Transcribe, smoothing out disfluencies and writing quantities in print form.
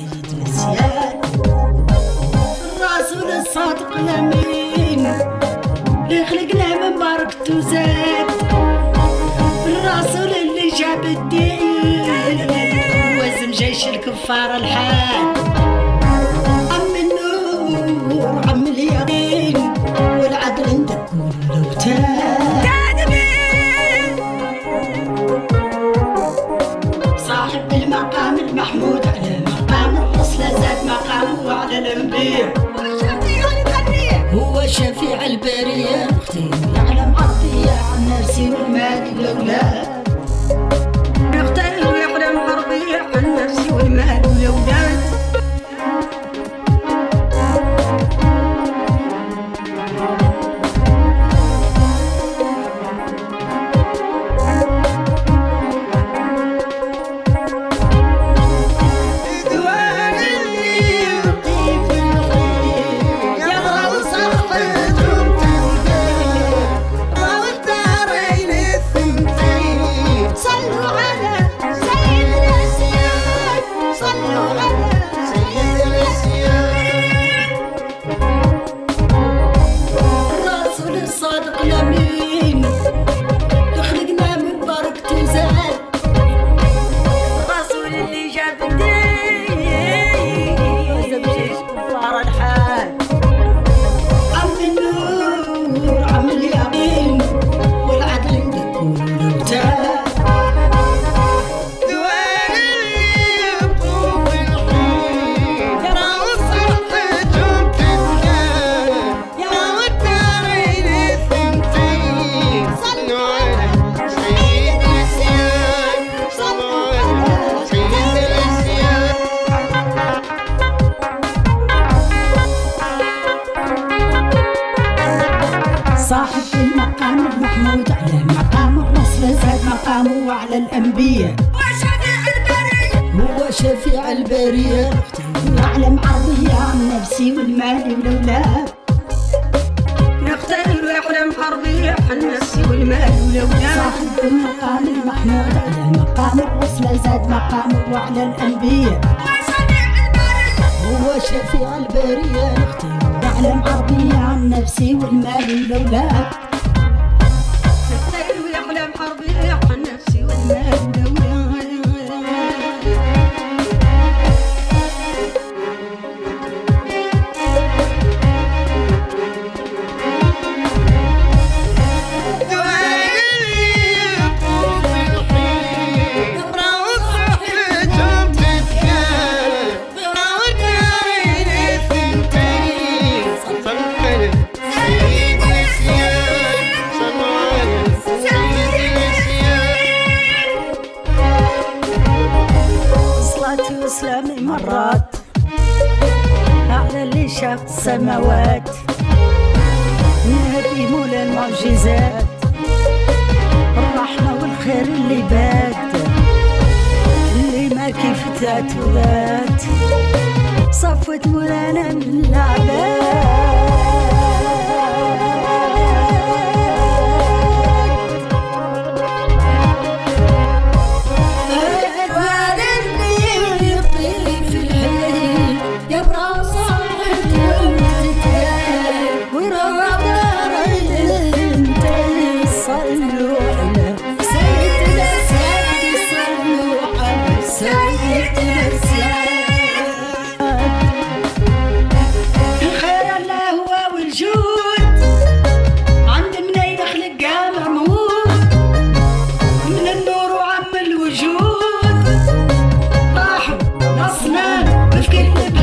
سيدنا السياد الرسول الصادق الامين اللي خلقنا من بركته زاد الرسول اللي جاب الدين وزن جيش الكفار الحاد عم النور عم اليقين والعدل عندك ولو صاحب المقام المحمود على مقام الرسل زاد مقامه وعلى الانبياء هو شفيع البريه اختي يعلم عربيه عن نفسي والمال والاولاد يختار ويعلم عربيه عن نفسي والمال والاولاد صاحب المقام المحمود على مقام الرسل زاد مقامه وعلى الأنبياء هو شفيع البرية يعلم عربية عن نفسي والمال والأولاد يختار ويعلم عربية عن نفسي والمال والأولاد صاحب المقام المحمود على مقام الرسل زاد مقامه وعلى الأنبياء هو شفيع البرية يعلم عربية عن نفسي والمال والأولاد يختار ويعلم عربية عن نفسي والمال والأولاد وسلامي مرات على اللي شاف السماوات نهدي مولا المعجزات الرحمة والخير اللي بات اللي ما كيف ثلاث ولات صفوة مولانا من العباد وجود راحوا نصنا بفكر